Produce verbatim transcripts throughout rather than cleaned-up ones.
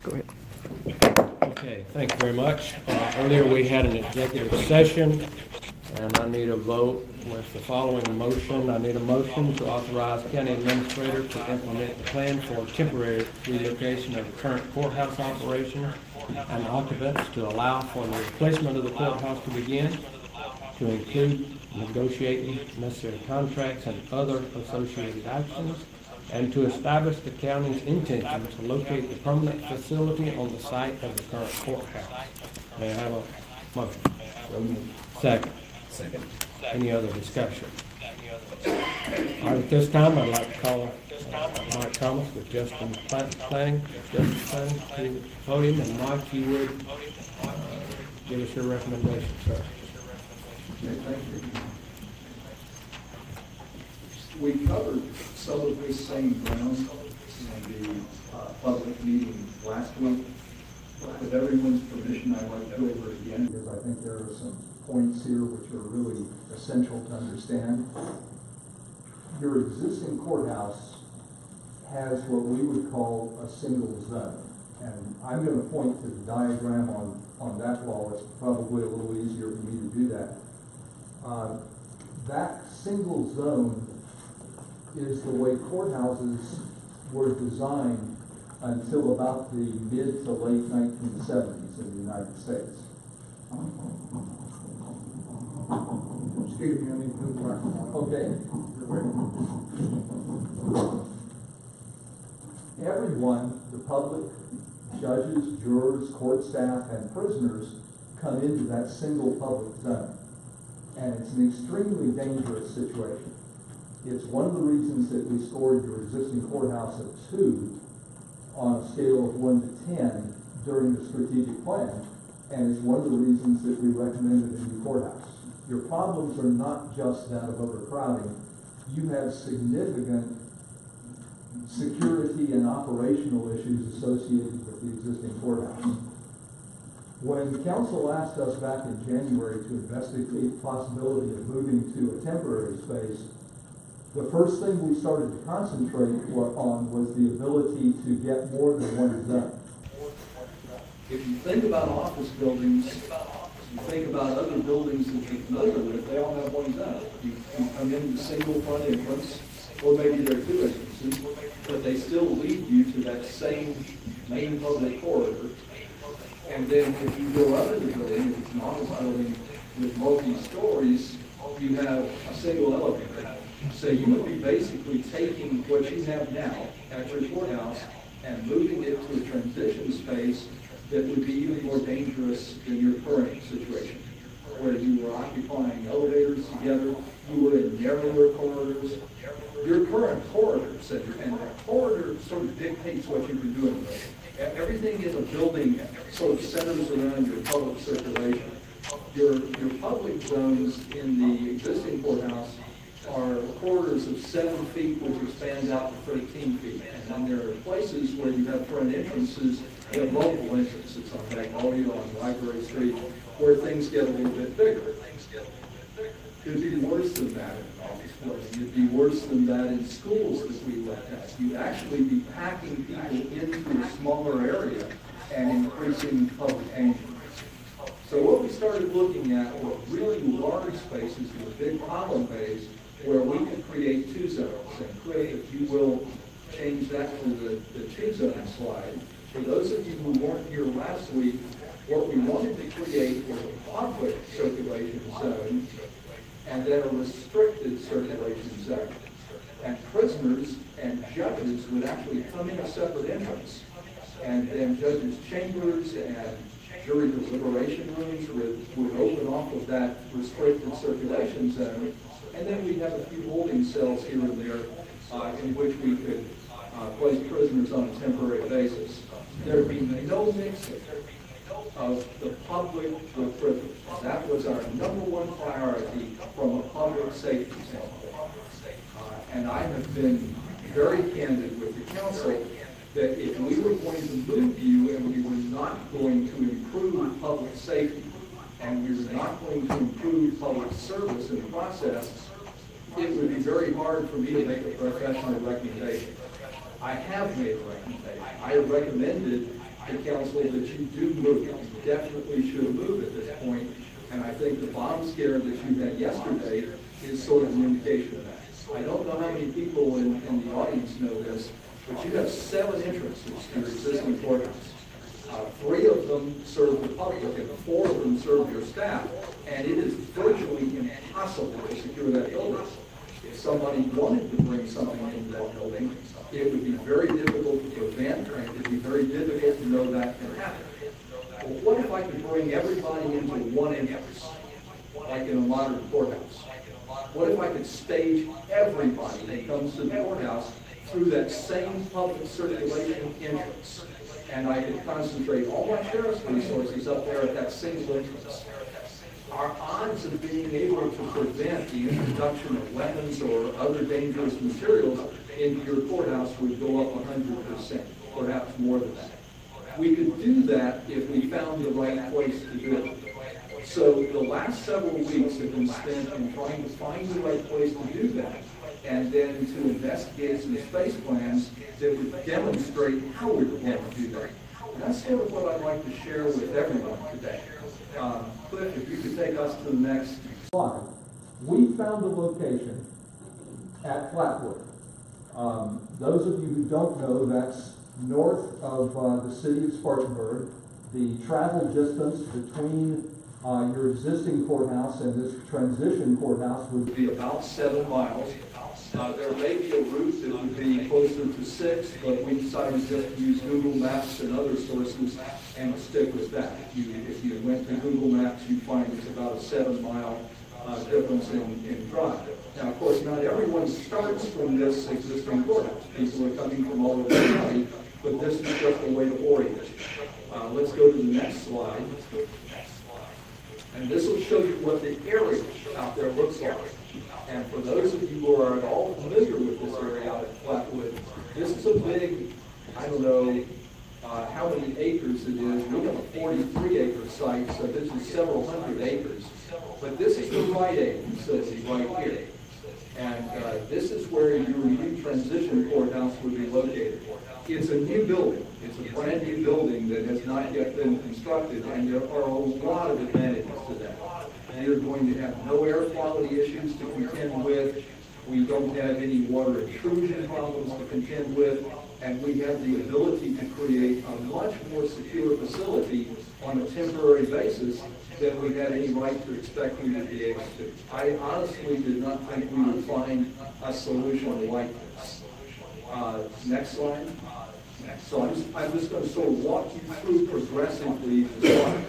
Go ahead. Okay, thank you very much. Uh, Earlier, we had an executive session, and I need a vote with the following motion. I need a motion to authorize county administrator to implement the plan for temporary relocation of the current courthouse operation and occupants to allow for the replacement of the courthouse to begin, to include negotiating necessary contracts and other associated actions, and to establish the county's intention to locate the permanent facility on the site of the current courthouse. May I have a motion? Second. Second. Any other discussion? All right, at this time, I'd like to call uh, Mike Thomas with Justin Plan- Planning, Justice Planning to the podium, and Mike, you would uh, give us your recommendation, sir. Okay, thank you. We covered some of this same ground in the uh, public meeting last week. With everyone's permission, I'd like to go over it again because I think there are some points here which are really essential to understand. Your existing courthouse has what we would call a single zone. And I'm going to point to the diagram on, on that wall. It's probably a little easier for me to do that. Uh, that single zone is the way courthouses were designed until about the mid to late nineteen seventies in the United States. Excuse me, I need to move back. Okay. Everyone, the public, judges, jurors, court staff, and prisoners come into that single public zone. And it's an extremely dangerous situation. It's one of the reasons that we scored your existing courthouse at two on a scale of one to ten during the strategic plan, and it's one of the reasons that we recommended a new courthouse. Your problems are not just that of overcrowding. You have significant security and operational issues associated with the existing courthouse. When the council asked us back in January to investigate the possibility of moving to a temporary space, the first thing we started to concentrate on was the ability to get more than one zone. If you think about office buildings, you think about other buildings that you're familiar with, they all have one zone. You, you come in the single front entrance, or maybe there are two entrances, but they still lead you to that same main public corridor. And then if you go up in the building, if it's an office building with multi-stories, you have a single elevator. So you would be basically taking what you have now at your courthouse and moving it to a transition space that would be even more dangerous than your current situation, where you were occupying elevators together, you were in narrower corridors. Your current corridors, and the corridor sort of dictates what you've been doing. Everything in a building sort of centers around your public circulation. Your, your public zones in the existing courthouse are corridors of seven feet, which expands out to thirteen feet. And then there are places where you have front entrances, you have multiple entrances on Magnolia, on Library Street, where things get a little bit bigger. It'd be worse than that in an office building. It'd be worse than that in schools that we looked at. You'd actually be packing people into a smaller area and increasing public danger. So what we started looking at were really large spaces with big column bays where we could create two zones. And Craig, if you will change that to the, the two zone slide. For those of you who weren't here last week, what we wanted to create was a public circulation zone and then a restricted circulation zone. And prisoners and judges would actually come in a separate entrance. And then judges' chambers and jury deliberation rooms would, would open off of that restricted circulation zone. And then we'd have a few holding cells here and there uh, in which we could uh, place prisoners on a temporary basis. There'd be no mixing of the public with prisoners. That was our number one priority from a public safety standpoint. Uh, and I have been very candid with the council that if we were going to move you and we were not going to improve public safety and we were not going to improve public service in the process, it would be very hard for me to make a professional recommendation. I have made a recommendation. I have recommended the council that you do move. You definitely should move at this point, and I think the bomb scare that you had yesterday is sort of an indication of that. I don't know how many people in, in the audience know this, but you have seven entrances to your existing courthouse. Uh, three of them serve the public, and four of them serve your staff, and it is virtually impossible to secure that building. If somebody wanted to bring something into that building, it would be very difficult to prevent, and it would be very difficult to know that can happen. Well, what if I could bring everybody into one entrance, like in a modern courthouse? What if I could stage everybody that comes to the courthouse through that same public circulation entrance? And I could concentrate all my sheriff's resources up there at that single entrance. Our odds of being able to prevent the introduction of weapons or other dangerous materials into your courthouse would go up one hundred percent, perhaps more than that. We could do that if we found the right place to do it. So the last several weeks have been spent in trying to find the right place to do that, and then to investigate some space plans that would demonstrate how we were going to do that. And that's sort of what I'd like to share with everyone today. Um, Cliff, if you could take us to the next slide. We found a location at Flatwood. Um, those of you who don't know, that's north of uh, the city of Spartanburg. The travel distance between uh, your existing courthouse and this transition courthouse would be about seven miles. Uh, there may be a route that would be closer to six, but we decided just to use Google Maps and other sources and stick with that. If you, if you went to Google Maps, you'd find it's about a seven mile uh, difference in, in drive. Now, of course, not everyone starts from this existing courthouse. People are coming from all over the county, but this is just a way to orient you. Uh, let's go to the next slide. And this will show you what the area out there looks like. And for those of you who are at all familiar with this area out at Flatwood, this is a big, I don't know uh, how many acres it is. We have a forty-three acre site, so this is several hundred acres. But this is the Rite Aid facility right here. And uh, this is where your new transition courthouse would be located. It's a new building. It's a brand new building that has not yet been constructed, and there are a lot of advantages to that. You're going to have no air quality issues to contend with. We don't have any water intrusion problems to contend with, and we have the ability to create a much more secure facility on a temporary basis than we had any right to expect we would be able to. I honestly did not think we would find a solution like this. Uh, next slide. So I'm just, I'm just going to sort of walk you through progressively the slides.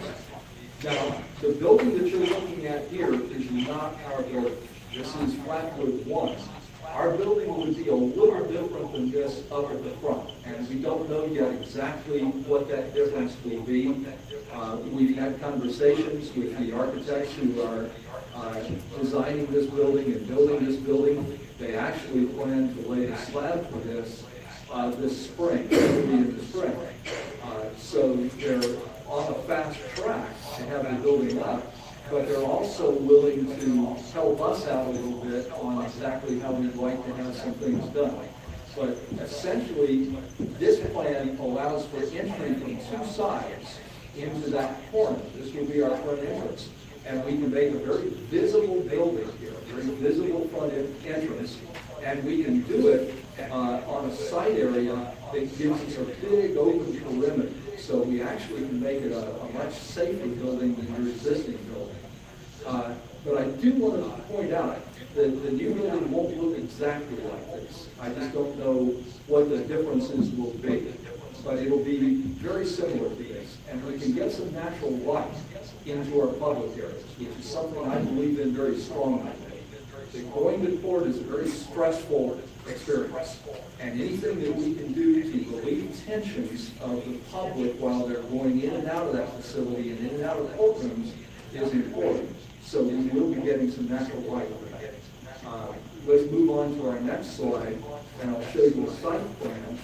Now, the building that you're looking at here is not our building. This is Flatwood one. Our building would be a little different than this up at the front, and we don't know yet exactly what that difference will be. Uh, we've had conversations with the architects who are uh, designing this building and building this building. They actually plan to lay the slab for this uh, this spring, maybe in the spring. Uh, so they're on a fast track to have the building up, but they're also willing to help us out a little bit on exactly how we'd like to have some things done. But essentially, this plan allows for entry from two sides into that corner. This will be our front entrance. And we can make a very visible building here, a very visible front entrance. And we can do it uh, on a site area that gives us a big open perimeter. So we actually can make it a, a much safer building than your existing building. Uh, but I do want to point out that the new building won't look exactly like this. I just don't know what the differences will be. But it'll be very similar to this. And we can get some natural light into our public areas, which is something I believe in very strongly. That going to court is a very stressful experience. And anything that we can do to relieve tensions of the public while they're going in and out of that facility and in and out of courtrooms is important. So we will be getting some natural light for that. Uh, let's move on to our next slide, and I'll show you a site plan.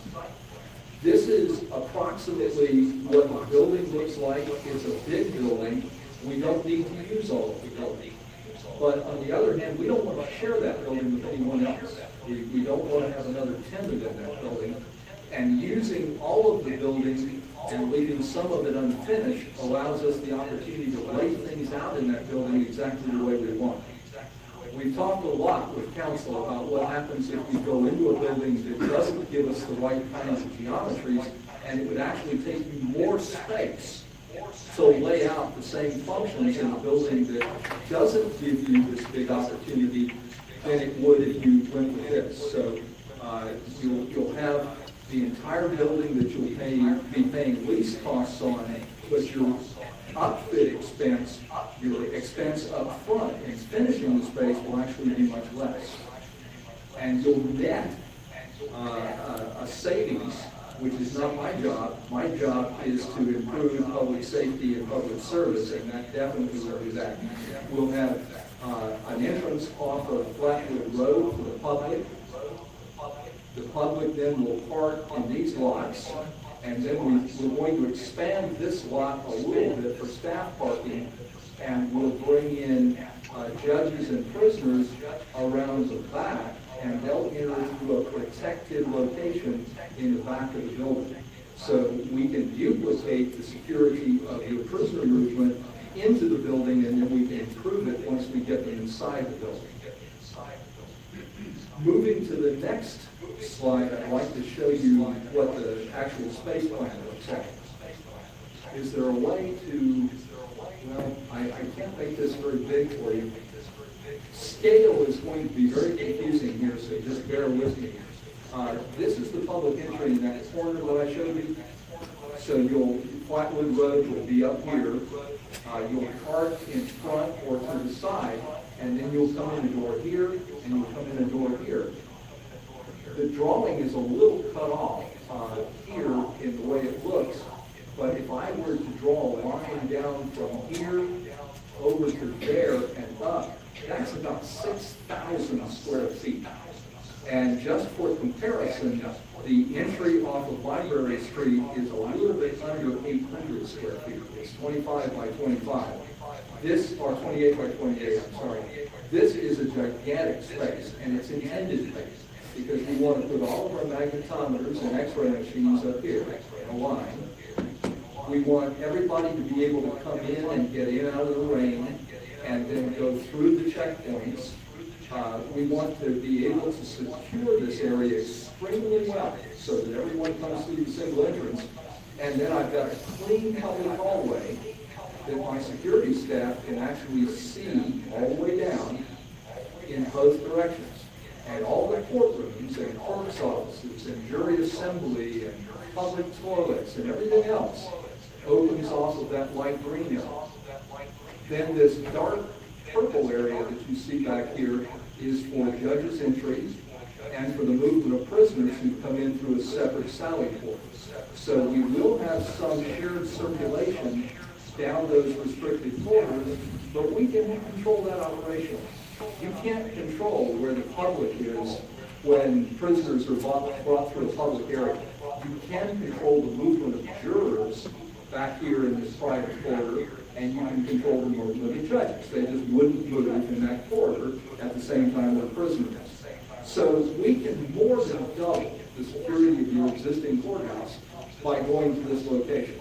This is approximately what the building looks like. It's a big building. We don't need to use all of the building. But on the other hand, we don't want to share that building with anyone else. We, we don't want to have another tenant in that building. And using all of the building And leaving some of it unfinished allows us the opportunity to lay things out in that building exactly the way we want. We've talked a lot with council about what happens if we go into a building that doesn't give us the right kinds of geometries, and it would actually take you more space to lay out the same functions in a building that doesn't give you this big opportunity than it would if you went with this. So uh, you'll, you'll have the entire building that you'll pay, be paying lease costs on, but your upfit expense, your expense up front in finishing the space will actually be much less. And you'll net uh, a, a savings, which is not my job. My job is to improve public safety and public service, and that definitely will do that. We'll have uh, an entrance off of Flatwood Road for the public. The public then will park in these lots, and then we, we're going to expand this lot a little bit for staff parking, and we'll bring in uh, judges and prisoners around the back, and they'll enter through a protected location in the back of the building. So we can duplicate the security of your prisoner movement into the building, and then we can improve it once we get them inside the building. Moving to the next slide, I'd like to show you what the actual space plan looks like. Is there a way to, well, I, I can't make this very big for you. Scale is going to be very confusing here, so just bear with me. Uh, this is the public entry in that corner that I showed you. So you'll, Flatwood Road will be up here. Uh, you'll park in front or to the side, and then you'll come in a door here, and you'll come in a door here. The drawing is a little cut off uh, here in the way it looks, but if I were to draw a line down from here over to there and up, that's about six thousand square feet. And just for comparison, the entry off of Library Street is a little bit under eight hundred square feet. It's twenty-five by twenty-five. This, or twenty-eight by twenty-eight, I'm sorry. This is a gigantic space, and it's intended space, because we want to put all of our magnetometers and x-ray machines up here in a line. We want everybody to be able to come in and get in out of the rain, and then go through the checkpoints. Uh, we want to be able to secure this area extremely well so that everyone comes through the single entrance. And then I've got a clean public hallway that my security staff can actually see all the way down in both directions. And all the courtrooms and clerk's offices and jury assembly and public toilets and everything else opens off of that light green area. Then this dark purple area that you see back here is for judges' entry and for the movement of prisoners who come in through a separate sally port. So we will have some shared circulation down those restricted corridors, but we can control that operation. You can't control where the public is when prisoners are brought, brought through a public area. You can control the movement of jurors back here in this private corridor, and you can control the movement of judges. They just wouldn't move in that corridor at the same time where prisoners. So we can more than double the security of your existing courthouse by going to this location.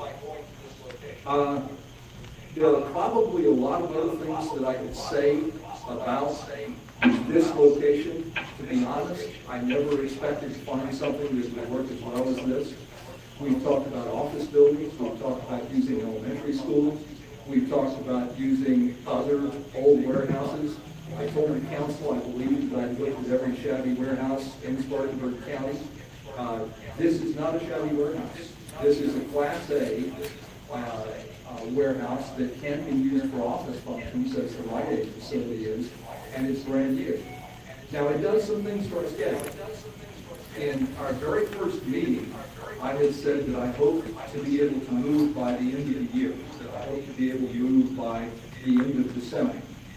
Uh, there are probably a lot of other things that I could say about this location. To be honest, I never expected to find something that would work as well as this. We've talked about office buildings. We've talked about using elementary schools. We've talked about using other old warehouses. I told the council I believe that I've looked at every shabby warehouse in Spartanburg County. Uh, this is not a shabby warehouse. This is a Class A uh, uh, warehouse that can be used for office functions, as the Rite Aid facility is, and it's brand new. Now, it does some things for our schedule. In our very first meeting, I had said that I hope to be able to move by the end of the year, that I hope to be able to move by the end of December.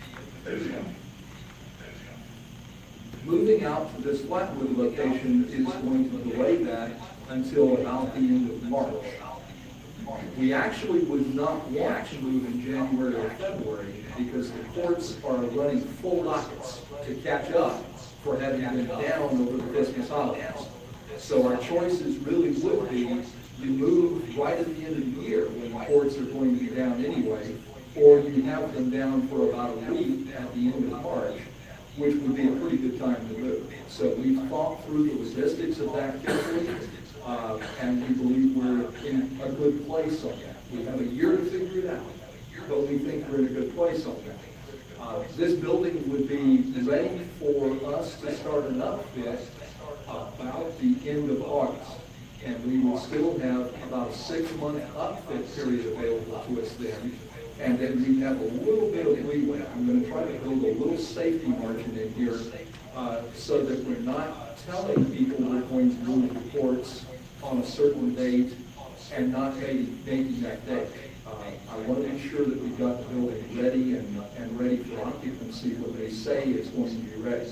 Moving out to this Flatwood location is going to delay that until about the end of March. We actually would not want to move in January or February because the courts are running full dockets to catch up for having been down over the Christmas holidays. So our choices really would be you move right at the end of the year when the courts are going to be down anyway, or you have them down for about a week at the end of March, which would be a pretty good time to move. So we've thought through the logistics of that carefully, uh, and we believe we're in a good place on that. We have a year to figure it out, but we think we're in a good place on that. Uh, this building would be ready for us to start an upfit about the end of August. And we will still have about a six-month upfit period available to us then. And then we have a little bit of leeway. I'm going to try to build a little safety margin in here uh, so that we're not telling people we're going to move the courts on a certain date and not making, making that date. Uh, I want to make sure that we've got the building ready and, and ready for occupancy when they say it's going to be ready.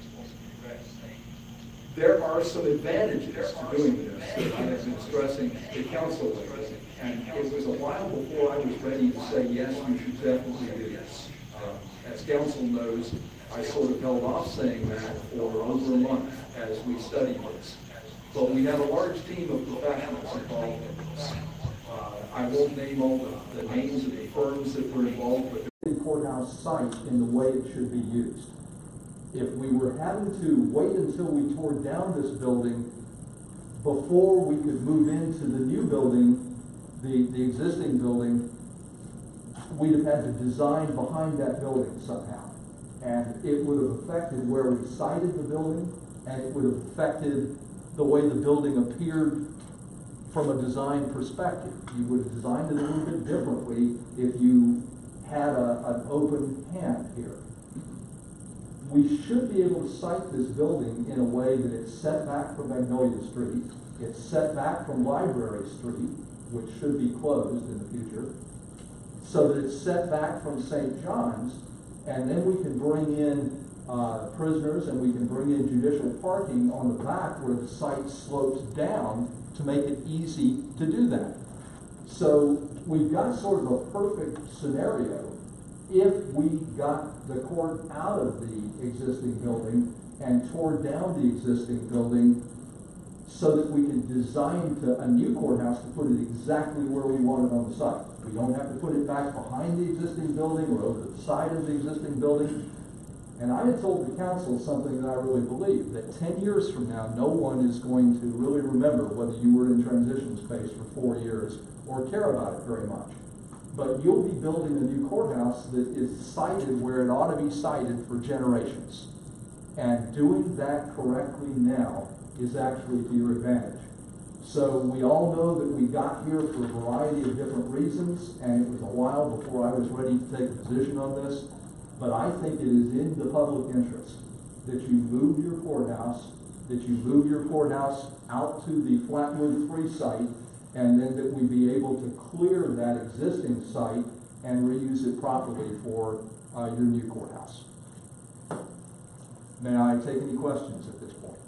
There are some advantages to doing this that I have been stressing to council lately. And it was a while before I was ready to say, yes, you should definitely do this. Uh, as council knows, I sort of held off saying that for over a month as we studied this. But we have a large team of professionals involved in this. Uh, I won't name all the, the names of the firms that were involved, but the courthouse site in the way it should be used. If we were having to wait until we tore down this building before we could move into the new building, the, the existing building, we'd have had to design behind that building somehow. And it would have affected where we sited the building, and it would have affected the way the building appeared from a design perspective. You would have designed it a little bit differently if you had a, an open hand here. We should be able to site this building in a way that it's set back from Magnolia Street, it's set back from Library Street, which should be closed in the future, so that it's set back from Saint John's, and then we can bring in uh, prisoners and we can bring in judicial parking on the back where the site slopes down to make it easy to do that. So we've got sort of a perfect scenario if we got the court out of the existing building and tore down the existing building so that we can design to a new courthouse to put it exactly where we want it on the site. We don't have to put it back behind the existing building or over the side of the existing building. And I had told the council something that I really believe, that ten years from now, no one is going to really remember whether you were in transition space for four years or care about it very much. But you'll be building a new courthouse that is sited where it ought to be sited for generations. And doing that correctly now is actually to your advantage. So we all know that we got here for a variety of different reasons, and it was a while before I was ready to take a position on this. But I think it is in the public interest that you move your courthouse, that you move your courthouse out to the Flatwood three site, and then that we be able to clear that existing site and reuse it properly for uh, your new courthouse. May I take any questions at this point?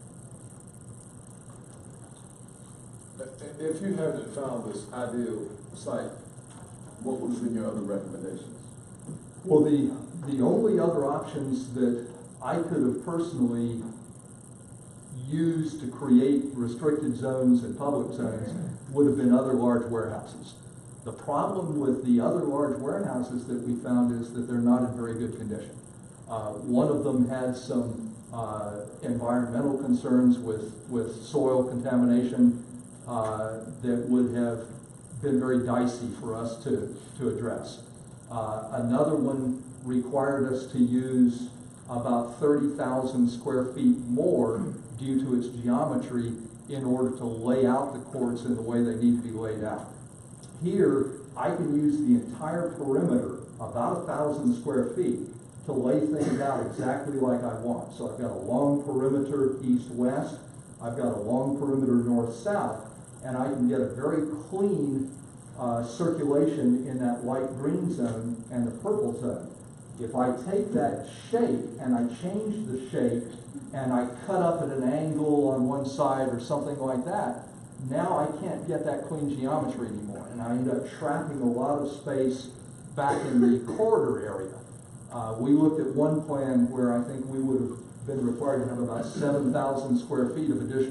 If you haven't found this ideal site, what would have been your other recommendations? Well, the, the only other options that I could have personally used to create restricted zones and public zones would have been other large warehouses. The problem with the other large warehouses that we found is that they're not in very good condition. Uh, one of them had some uh, environmental concerns with, with soil contamination uh, that would have been very dicey for us to, to address. Uh, another one required us to use about thirty thousand square feet more due to its geometry in order to lay out the courts in the way they need to be laid out. Here, I can use the entire perimeter, about a thousand square feet, to lay things out exactly like I want. So I've got a long perimeter east-west, I've got a long perimeter north-south, and I can get a very clean uh, circulation in that light green zone and the purple zone. If I take that shape and I change the shape and I cut up at an angle on one side or something like that, now I can't get that clean geometry anymore, and I end up trapping a lot of space back in the corridor area. Uh, we looked at one plan where I think we would have been required to have about seven thousand square feet of additional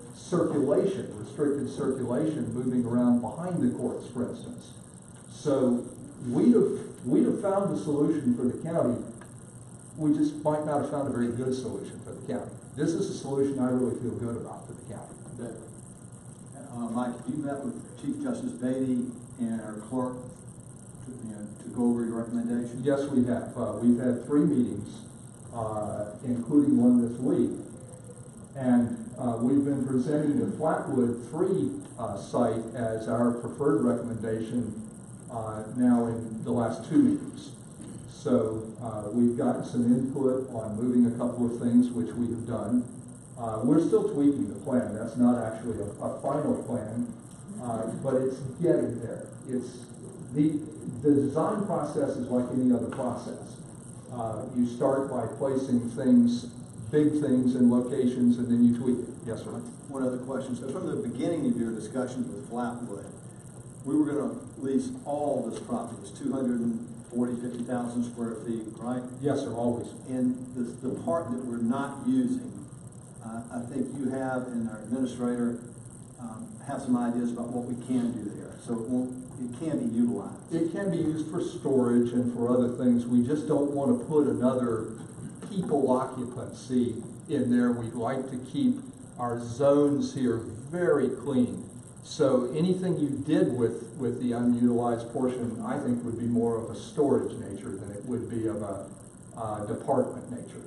circulation, restricted circulation moving around behind the courts, for instance. So we'd have, we'd have found a solution for the county. We just might not have found a very good solution for the county. This is a solution I really feel good about for the county. Uh, Mike, you met with Chief Justice Beatty and our clerk to, you know, to go over your recommendation? Yes, we have. Uh, we've had three meetings, uh, including one this week. And uh, we've been presenting the Flatwood three uh, site as our preferred recommendation uh, now in the last two meetings. So uh, we've gotten some input on moving a couple of things, which we have done. Uh, we're still tweaking the plan. That's not actually a, a final plan, uh, but it's getting there. It's the, the design process is like any other process. Uh, you start by placing things, big things in locations, and then you tweak it. Yes, sir? One other question. So from the beginning of your discussions with Flatwood, we were going to lease all this property. It's two hundred forty, fifty thousand square feet, right? Yes, sir, always. And the, the part that we're not using, uh, I think you have, and our administrator um, have some ideas about what we can do there. So it won't, it can be utilized. It can be used for storage and for other things. We just don't want to put another people occupancy in there. We'd like to keep our zones here very clean. So anything you did with, with the unutilized portion, I think would be more of a storage nature than it would be of a uh, department nature.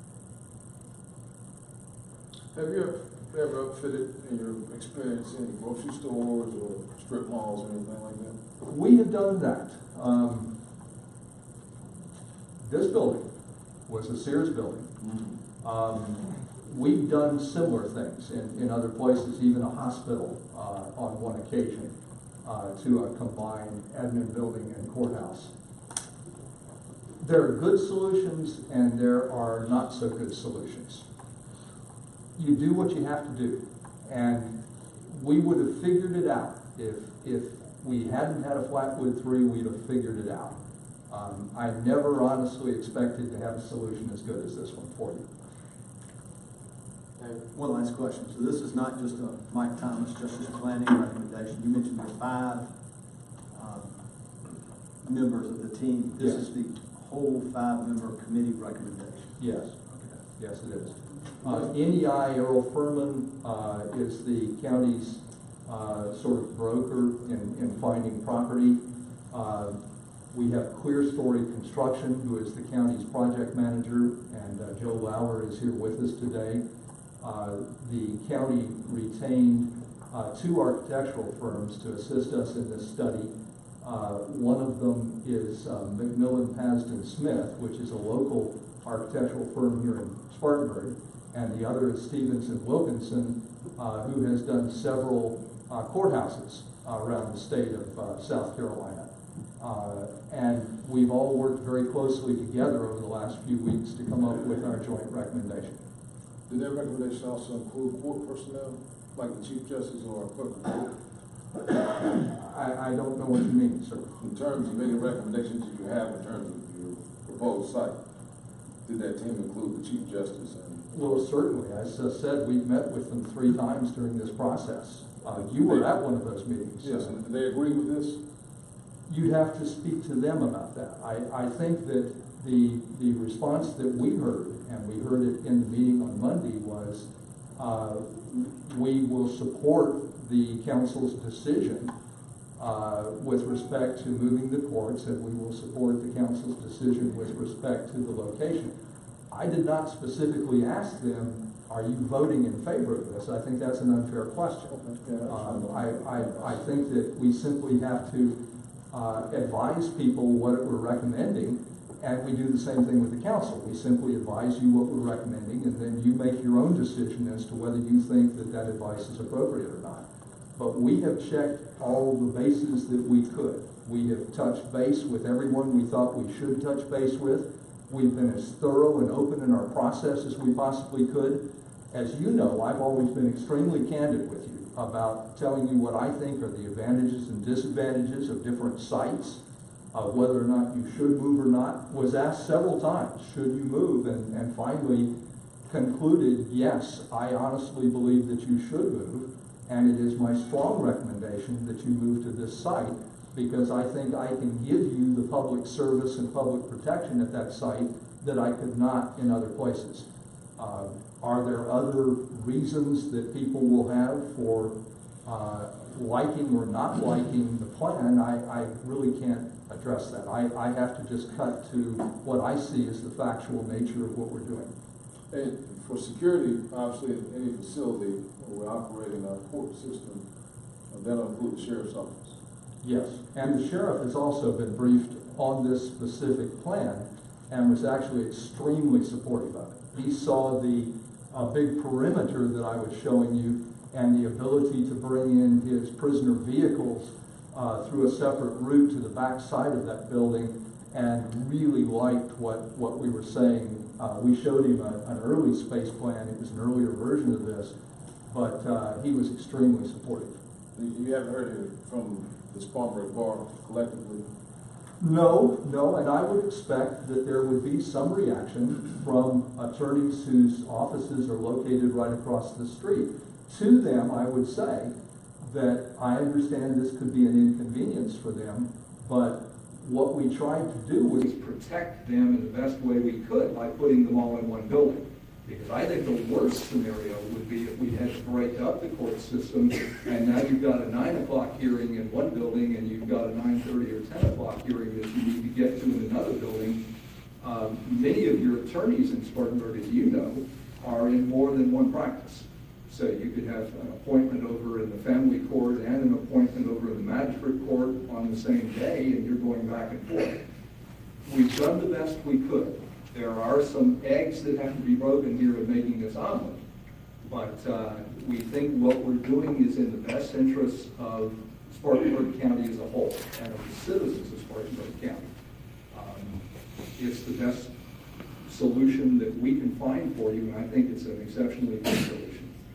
Have you ever, ever outfitted, in your experience, any grocery stores or strip malls or anything like that? We have done that. Um, this building was a Sears building. Mm-hmm. Um, we've done similar things in, in other places, even a hospital uh, on one occasion uh, to a combined admin building and courthouse. There are good solutions and there are not so good solutions. You do what you have to do, and we would have figured it out. If, if we hadn't had a Flatwood three, we'd have figured it out. Um, I never honestly expected to have a solution as good as this one for you. One last question. So this is not just a Mike Thomas Justice Planning recommendation. You mentioned the five um, members of the team. This Yes. is the whole five-member committee recommendation. Yes, Okay. yes it is. Uh, N E I, Earl Furman, uh, is the county's uh, sort of broker in, in finding property. Uh, we have Clear Story Construction, who is the county's project manager, and uh, Joe Lauer is here with us today. Uh, the county retained uh, two architectural firms to assist us in this study. Uh, one of them is uh, McMillan Pasden Smith, which is a local architectural firm here in Spartanburg, and the other is Stevenson Wilkinson, uh, who has done several uh, courthouses uh, around the state of uh, South Carolina. Uh, and we've all worked very closely together over the last few weeks to come up with our joint recommendation. Did that recommendation also include court personnel, like the Chief Justice or clerk of court? I, I don't know what you mean, sir. In terms of any recommendations that you have in terms of your proposed site, did that team include the Chief Justice? And Well, certainly. As I said, we've met with them three times during this process. Uh, you were at one of those meetings. yes, and they agree with this? You'd have to speak to them about that. I, I think that the, the response that we heard, and we heard it in the meeting on Monday, was uh, we will support the council's decision uh, with respect to moving the courts, and we will support the council's decision with respect to the location. I did not specifically ask them, are you voting in favor of this? I think that's an unfair question. Um, I, I, I think that we simply have to uh, advise people what we're recommending, and we do the same thing with the council. We simply advise you what we're recommending, and then you make your own decision as to whether you think that that advice is appropriate or not. But we have checked all the bases that we could. We have touched base with everyone we thought we should touch base with. We've been as thorough and open in our process as we possibly could. As you know, I've always been extremely candid with you about telling you what I think are the advantages and disadvantages of different sites, uh, whether or not you should move or not. Was asked several times, should you move? And, and finally, concluded, yes, I honestly believe that you should move, and it is my strong recommendation that you move to this site, because I think I can give you the public service and public protection at that site that I could not in other places. Uh, are there other reasons that people will have for uh, liking or not liking the plan? I, I really can't address that. I, I have to just cut to what I see as the factual nature of what we're doing. And for security, obviously, in any facility where we're operating our court system, uh, that'll include the sheriff's office. Yes, and the sheriff has also been briefed on this specific plan and was actually extremely supportive of it. He saw the uh, big perimeter that I was showing you and the ability to bring in his prisoner vehicles uh, through a separate route to the back side of that building, and really liked what, what we were saying. Uh, we showed him a, an early space plan. It was an earlier version of this, but uh, he was extremely supportive. You, you haven't heard it from the Spartanburg Bar collectively? No, no, and I would expect that there would be some reaction from attorneys whose offices are located right across the street. To them, I would say that I understand this could be an inconvenience for them, but what we tried to do was protect them in the best way we could by putting them all in one building. Because I think the worst scenario would be if we had to break up the court system and now you've got a nine o'clock hearing in one building and you've got a nine thirty or ten o'clock hearing that you need to get to in another building. Um, many of your attorneys in Spartanburg, as you know, are in more than one practice. So you could have an appointment over in the family court and an appointment over in the magistrate court on the same day, and you're going back and forth. We've done the best we could. There are some eggs that have to be broken here in making this omelet, but uh, we think what we're doing is in the best interest of Spartanburg County as a whole and of the citizens of Spartanburg County. Um, it's the best solution that we can find for you, and I think it's an exceptionally good solution.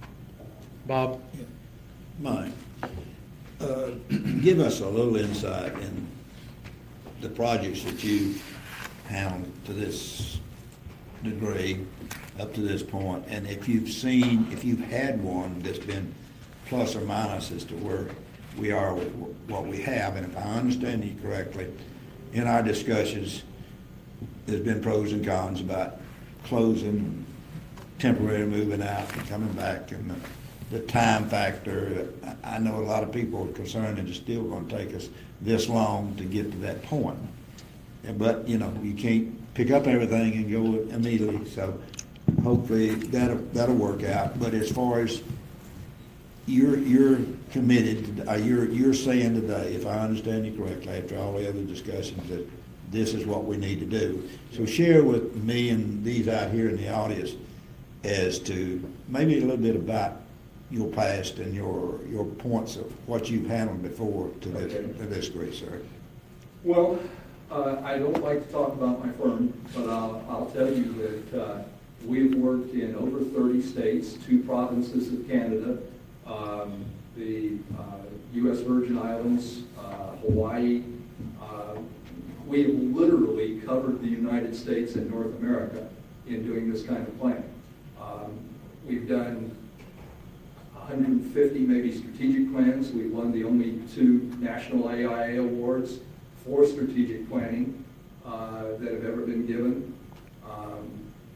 Bob? Mike, uh, give us a little insight in the projects that you've handled to this degree, up to this point, and if you've seen, if you've had one that's been plus or minus as to where we are with what we have. And if I understand you correctly, in our discussions, there's been pros and cons about closing, temporarily moving out and coming back, and the, the time factor. I know a lot of people are concerned that it's still going to take us this long to get to that point. But, you know, you can't pick up everything and go immediately, so hopefully that'll, that'll work out. But as far as you're, you're committed, to, uh, you're, you're saying today, if I understand you correctly, after all the other discussions, that this is what we need to do. So share with me and these out here in the audience as to maybe a little bit about your past and your your points of what you've handled before to this, Okay. to this degree, sir. Well, uh, I don't like to talk about my firm, but I'll, I'll tell you that uh, we've worked in over thirty states, two provinces of Canada, um, the uh, U S Virgin Islands, uh, Hawaii. Uh, we have literally covered the United States and North America in doing this kind of planning. Um, we've done one hundred fifty maybe strategic plans. We've won the only two national A I A awards for strategic planning uh, that have ever been given. Um,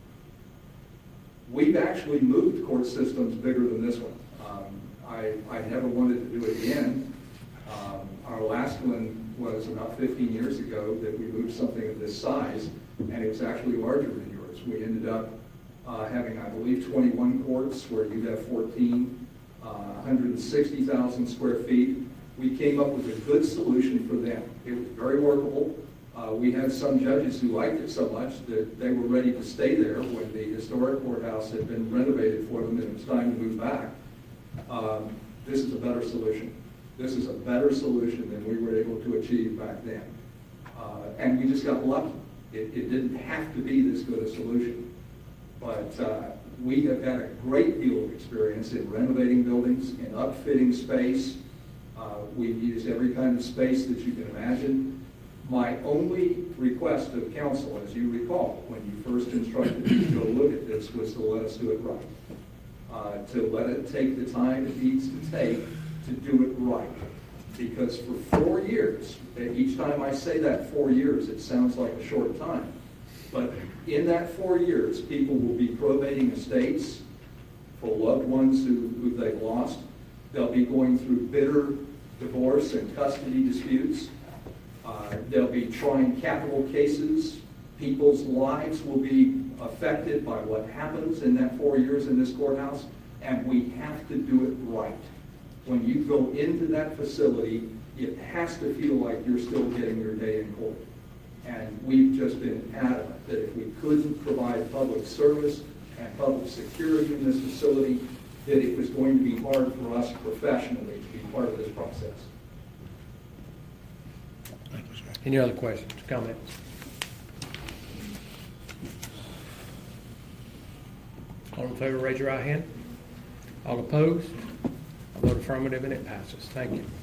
we've actually moved court systems bigger than this one. Um, I, I never wanted to do it again. Um, our last one was about fifteen years ago that we moved something of this size, and it was actually larger than yours. We ended up uh, having, I believe, twenty-one courts where you have fourteen. Uh, one hundred sixty thousand square feet. We came up with a good solution for them. It was very workable. Uh, we had some judges who liked it so much that they were ready to stay there when the historic courthouse had been renovated for them and it was time to move back. Um, this is a better solution. This is a better solution than we were able to achieve back then. Uh, and we just got lucky. It, it didn't have to be this good a solution. But uh, we have had a great deal of experience in renovating buildings, in upfitting space. Uh, we've used every kind of space that you can imagine. My only request of council, as you recall, when you first instructed me to go look at this, was to let us do it right. Uh, to let it take the time it needs to take to do it right. Because for four years, each time I say that four years, it sounds like a short time. But in that four years, people will be probating estates for loved ones who, who they've lost. They'll be going through bitter divorce and custody disputes. Uh, they'll be trying capital cases. People's lives will be affected by what happens in that four years in this courthouse, and we have to do it right. When you go into that facility, it has to feel like you're still getting your day in court. And we've just been adamant that if we couldn't provide public service and public security in this facility, that it was going to be hard for us professionally to be part of this process. Any other questions, comments? All in favor, raise your right hand. All opposed? I vote affirmative and it passes. Thank you.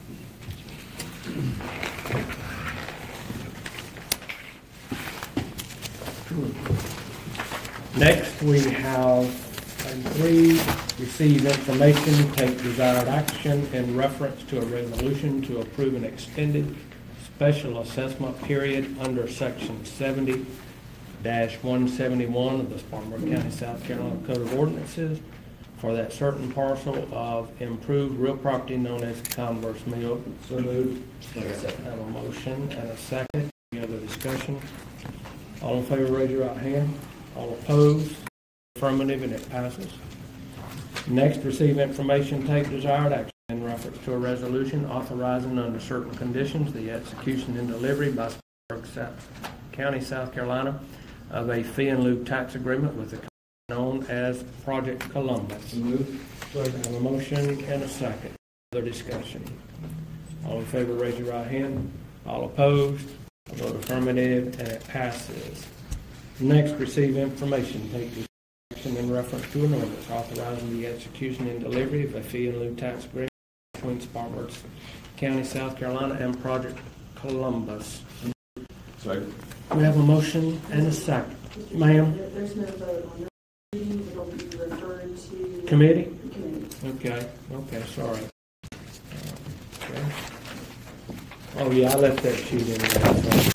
Next, we have item three, receive information, take desired action in reference to a resolution to approve an extended special assessment period under section seventy dash one seventy-one of the Spartanburg County, South Carolina Code of Ordinances for that certain parcel of improved real property known as Converse Mill. So moved. I have a motion and a second. Any other discussion? All in favor, raise your right hand. All opposed? Affirmative, and it passes. Next, receive information, take desired action in reference to a resolution authorizing under certain conditions the execution and delivery by Spartanburg County, South Carolina of a fee in lieu tax agreement with the company known as Project Columbus. Move. I have a motion and a second. Other discussion? All in favor, raise your right hand. All opposed? I vote affirmative, and it passes. Next, receive information, take action in reference to an ordinance authorizing the execution and delivery of a fee in lieu tax agreement between Spartanburg County, South Carolina, and Project Columbus. Second. We have a motion and a second. Ma'am? There's no vote on that. It will be referred to Committee? committee. Okay, okay, sorry. Uh, okay. Oh, yeah, I left that sheet in there.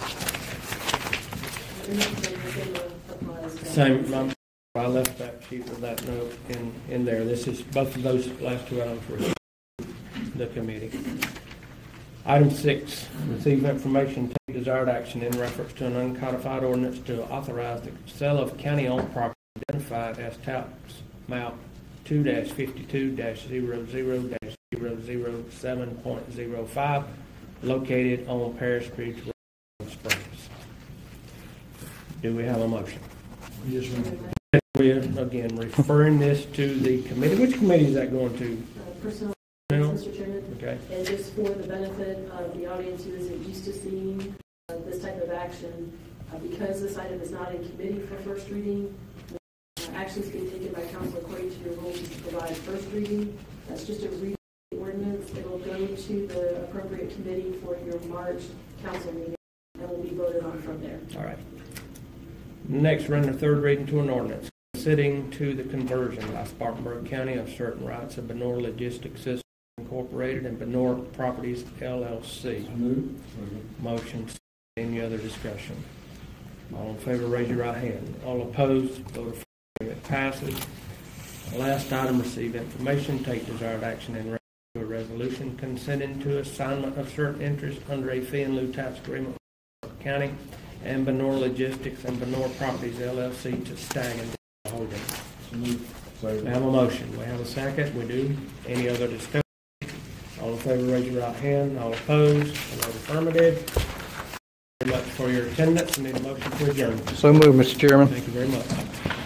Same, I'm- I left that sheet with that note in, in there. This is, both of those last two items were the committee. Item six, receive information, take desired action in reference to an uncodified ordinance to authorize the sale of county-owned property identified as tax map two fifty-two zero zero zero zero seven point zero five located on Paris Street, Springs. Do we have a motion? Yes, sir. We're, again, referring this to the committee. Which committee is that going to? Uh, Personnel, Personnel? Mister Chairman. Okay. And just for the benefit of the audience who isn't used to seeing uh, this type of action, uh, because this item is not in committee for first reading, uh, actions being taken by council according to your rules is to provide first reading. That's just a reading ordinance. It'll go to the appropriate committee for your March council meeting and will be voted on from there. All right. Next, render third reading to an ordinance consenting to the conversion by Spartanburg County of certain rights of Benor Logistics Systems Incorporated and Benor Properties L L C. Move. Motion. Any other discussion? All in favor, raise your right hand. All opposed, vote affirmative. It passes. Last item, receive information, take desired action in reference to a resolution consenting to assignment of certain interest under a fee in lieu tax agreement with the county and Benor Logistics and Benor Properties L L C to Stag and Holdings. We have a motion. We have a second. We do. Any other discussion? All in favor, raise your right hand. All opposed, vote affirmative. Thank you very much for your attendance. I need a motion to adjourn. So moved, Mister Chairman. Thank you very much.